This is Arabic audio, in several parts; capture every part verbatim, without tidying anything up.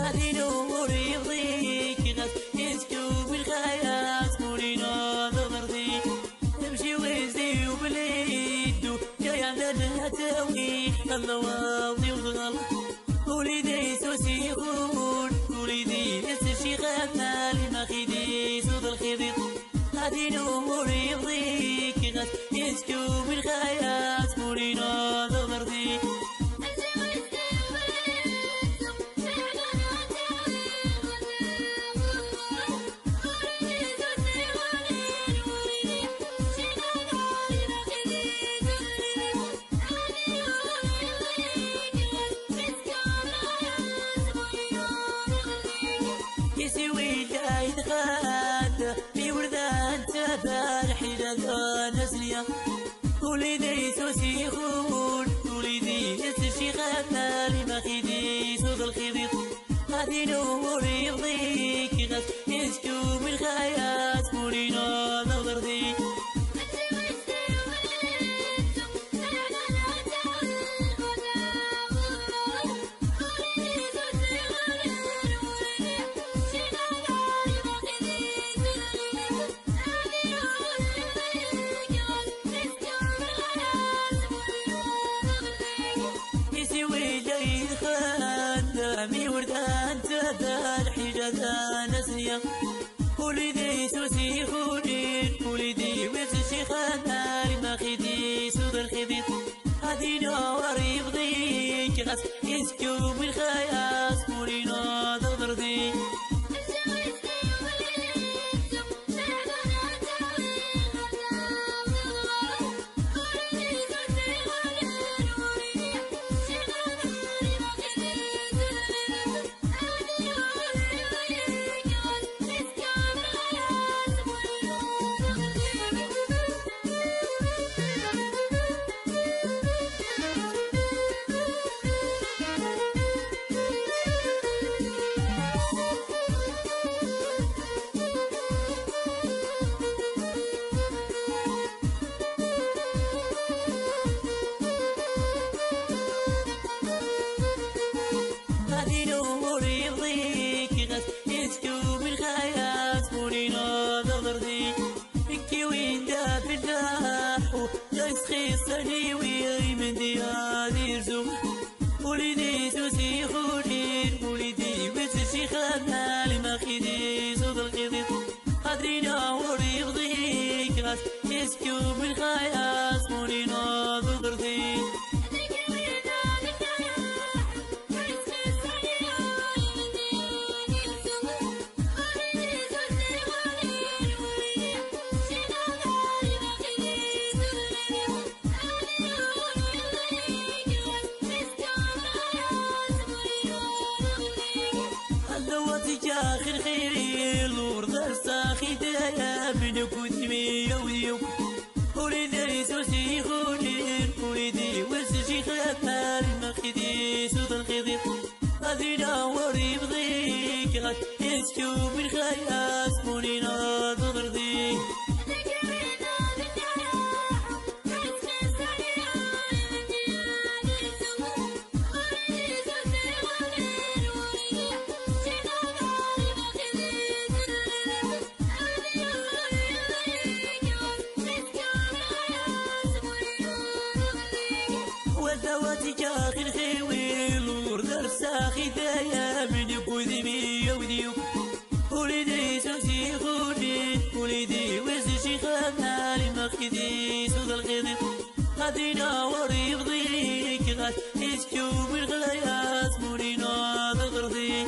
هذه نور يضيك غاس يسكو بالخيات نورينا ضغردي تمشي ويزدي وبليدو جاي عندنا تاوي الله واضي وضغل وليدي سوسي خون وليدي يسشي خدنا لما خيدي سود الخيدي هذه نور يضيك غاس يسكو بالخيات نورينا ضغردي في وردان تبال حجاز نسلية وليدي سوسي خون وليدي يسشي خدنا لما خيدي سود الخيدي هذه نور يضيك غاس يسكو بالخيات مورينا ضغردي مي وردان تدار حجاز نسية وليدي سوسي خونين وليدي ويسشي خدنا لما خيدي سود الخيدي هذه نور يفضيك غاس يسكو بالخياس مورينا ضغردي يسكو بالخيات مورينا ضغردي انكي وين داب الناحو يسخي الصني ويمن ديالي يرزم وليدي سوسي خونين وليدي ويسشي خدنا لما خيدي سود الخيدي قدرينا وريضيك غاس يسكو بالخيات مورينا ضغردي آخر خيري الورد الساخي دايا من كتمي ويوك وليدي سوسي خونين وليدي وسشي خدنا المخيدي سود الخيدي هذه نور يبضيك غاس يسكو بالخياس مورينا ضغردي آخر خيوي الورد الساخي دايا من كذبي وديوك وليدي سوسي خونين وليدي وسشي خدنا لما خيدي سود الخيدي هذه نور يفضيك غاس يسكو بالخياس مورينا ضغردي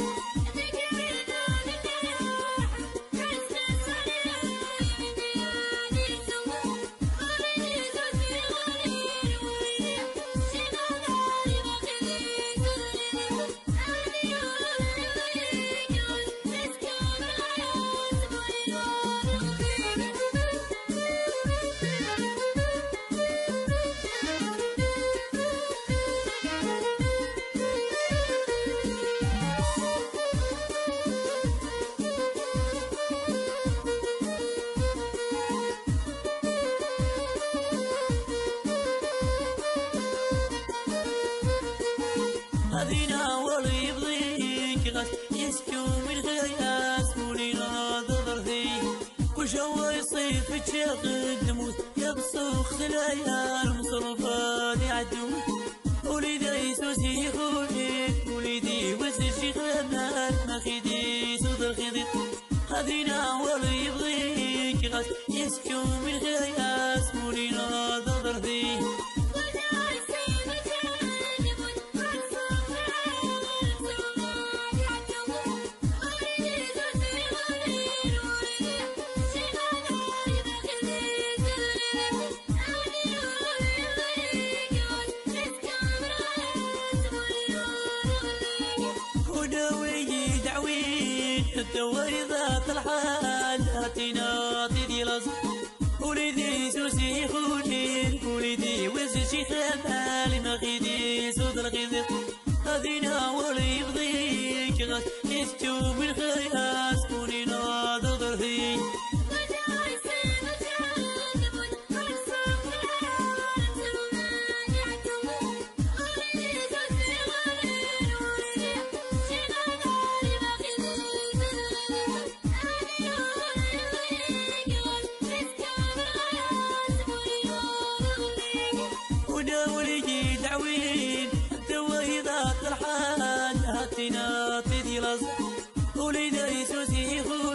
هذه نور يفضيك غاس في تشاغل نموت يا بصوخ سلايا المصرفات يعدو وليدي يسوسي خولي وليدي وسجي خمال ما خيدي سود الخيدي خذينا ولي يبغيك غاس يسكو من خياس مولينا ضرر ذي الدوري ذات الحال هاتينا تدي لازم وليدي سوسي خولي وليدي وزشي خمالي ما خيدي سود الخيدي هذينا ولي بضيك غاس يستو من خياس كونينا ضغر فيه دعوين الدواي ذات الحال هاتينا تدي لازم وليدي سوسي